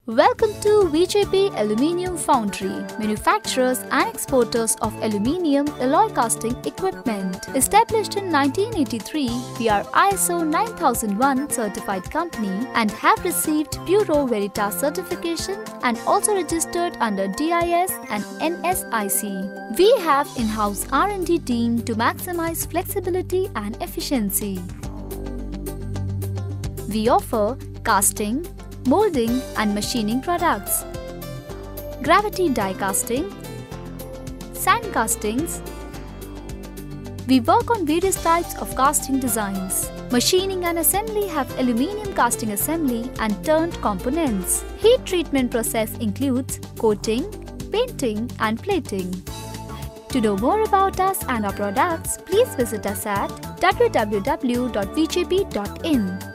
Welcome to VJP Aluminium Foundry, manufacturers and exporters of aluminium alloy casting equipment. Established in 1983, we are ISO 9001 certified company and have received Bureau Veritas certification and also registered under DIS and NSIC. We have in-house R&D team to maximize flexibility and efficiency. We offer casting, molding and machining products, gravity die casting, sand castings. We work on various types of casting designs. Machining and assembly have aluminium casting assembly and turned components. Heat treatment process includes coating, painting and plating. To know more about us and our products, please visit us at www.vjp.in.